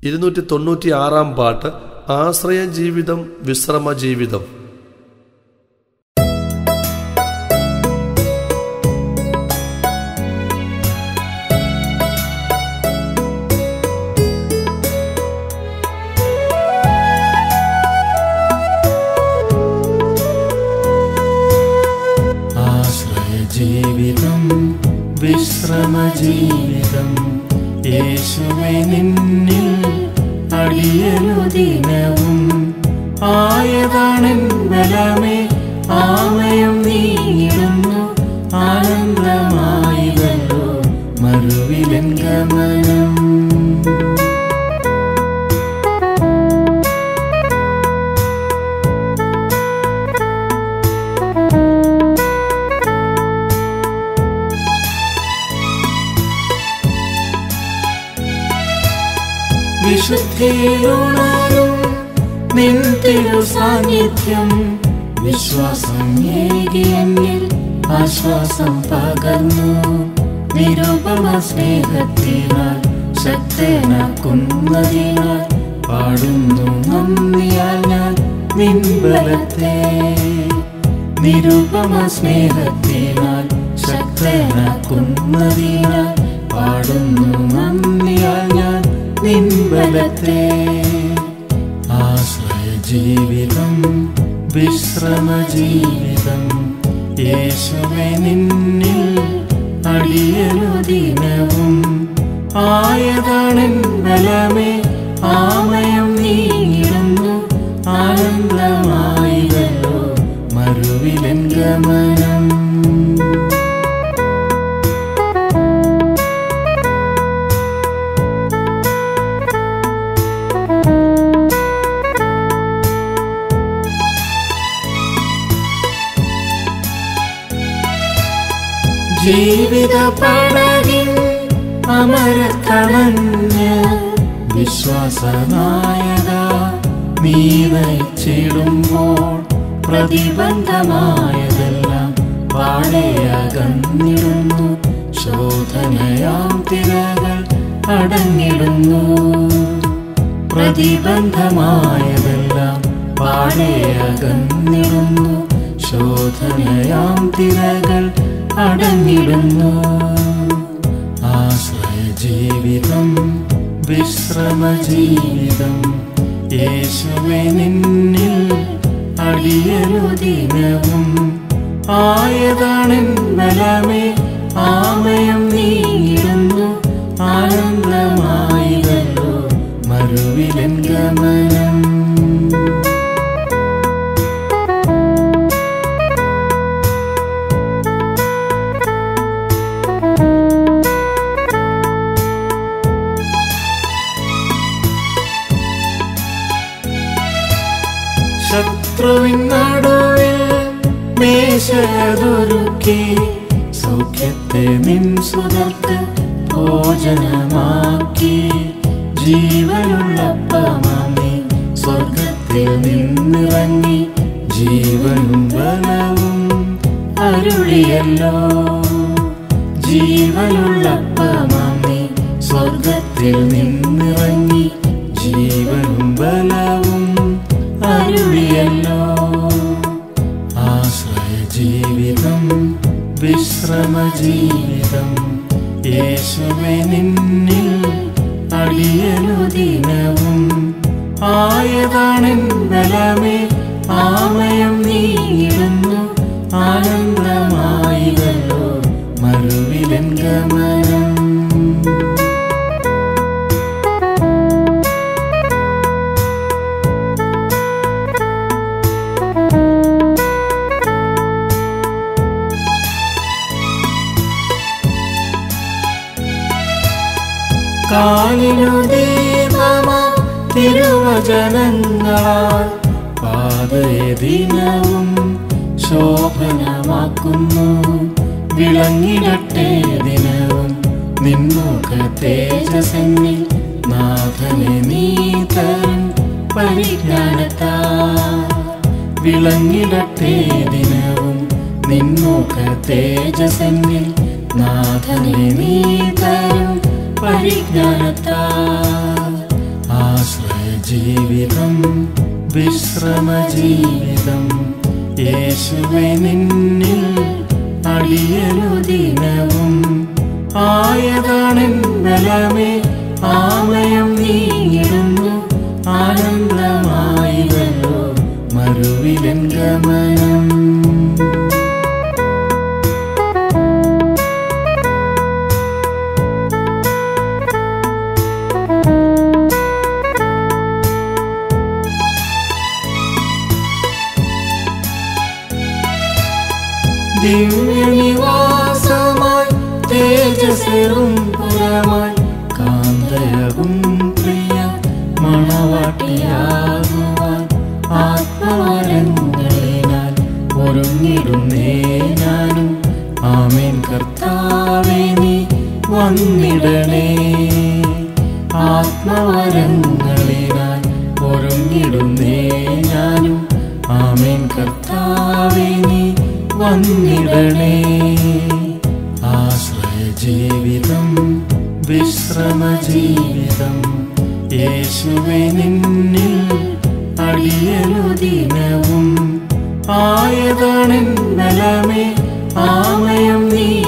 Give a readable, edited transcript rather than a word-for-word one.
296 പാട്ട് ആശ്രയ ജീവിതം വിശ്രമ ജീവിതം. ആശ്രയ ജീവിതം വിശ്രമ ജീവിതം യേശുവേ നിന്നിൽ അടിയലു ദിനവും ആയതാണെൻ ബലമേ ആമയം നീങ്ങിടുന്നു ആനന്ദമായിതല്ലോ മരുവിലെൻ ഗമനം. വിശുദ്ധിയിലുണരും നിൻ തിരു സാന്നിധ്യം വിശ്വാസം ഏകിയെന്നിൽ ആശ്വാസം പകർന്നു. നിരുപമ സ്നേഹത്തിനാൽ ശക്തനാക്കുന്നതിനാൽ പാടുന്നു നന്ദിയാൽ ഞാൻ നിൻ ബലത്തെ. നിരുപമ സ്നേഹത്തിനാൽ ശക്തനാക്കുന്നതിനാൽ പാടുന്നു നന്ദിയാൽ ഞാൻ നിൻ ബലത്തെ. ആശ്രയ ജീവിതം വിശ്രമ ജീവിതം യേശുവേ നിന്നിൽ അടിയലു ദിനവും ആയതാണെൻ ബലമേ ആമയം നീങ്ങിടുന്നു ആനന്ദമായിതല്ലോ മരുവിലെൻ ഗമനം. ജീവിത പടകിൻ അമരക്കണഞ്ഞ് വിശ്വാസനായക നീ നയിച്ചിടുമ്പോൾ പ്രതിബന്ധമായതെല്ലാം പാടയകന്നിടുന്നു. ശോധനയാം തിരകൾ അടങ്ങിടുന്നു. പ്രതിബന്ധമായതെല്ലാം പാടയകന്നിടുന്നു. ശോധനയാം തിരകൾ അടങ്ങിടുന്നു. ആശ്രയ ജീവിതം വിശ്രമ ജീവിതം യേശുവേ നിന്നിൽ അടിയലു ദിനവും ആയതാണെൻ ബലമേ ആമയം നീങ്ങിടുന്നു ആനന്ദമായിതല്ലോ മരുവിലെൻ ഗമനം. ശത്രുവിൻ നടുവിൽ മേശയൊരുക്കി സൗഖ്യത്തെ നിൻ സുതർക്ക് ഭോജനമാക്കി. ജീവനുള്ളപ്പമാമി സ്വർഗത്തിൽ നിന്നിറങ്ങി ജീവനും ബലവും അരുളിയല്ലോ. ജീവനുള്ളപ്പമാമി സ്വർഗത്തിൽ നിന്നിറങ്ങി ജീവനും ബലവും അരുളിയല്ലോ. ആശ്രയ ജീവിതം വിശ്രമ ജീവിതം യേശുവേ നിന്നിൽ അടിയലു ദിനവും ആയതാണെൻ ബലമേ ആമയം നീങ്ങിടുന്നു ആനന്ദമായിതല്ലോ മരുവിലെൻ ഗമനം. കാലിനു ദീപമാ തിരുവചനങ്ങളാൽ പാതയെ ദിനവും ശോഭനമാക്കുന്നു. വിളങ്ങിടട്ടെ ദിനവും നിൻമുഖ തേജസ്സെന്നിൽ നാഥനെ നീ തരും പരിജ്ഞാനത്താൽ. വിളങ്ങിടട്ടെ ദിനവും നിൻമുഖ തേജസ്സെന്നിൽ നാഥനെ നീ തരും പരിജ്ഞാനത്താൽ. ജീവിതം വിശ്രമ ജീവിതം യേശുവേ നിന്നിൽ അടിയനു ദിനവും ആയതാണെൻ ബലമേ ആമയം നീങ്ങിടുന്നു ആനന്ദമായിവല്ലോ മരുവിലൻ ഗമനം ദിവ്യനിവാസമായി തേജസ്സേറും പുരമായി കാന്തയകും പ്രിയ മണവാട്ടിയാകുവാൻ ആത്മവരങ്ങളിനാൽ ഒരുങ്ങിടുന്നേ ഞാനും ആമേൻ കർത്താവേ നീ വന്നിടണേ ആത്മവരങ്ങളിനാൽ ഒരുങ്ങിടുന്നേ ഞാനും ആമേൻ കർത്താവേ നീ വന്നിടണേ ആശ്രയ ജീവിതം വിശ്രമ ജീവിതം യേശുവേ നിന്നിൽ അടിയനു ദിനവും ആയതാണെൻ ബലമേ ആമയം നീ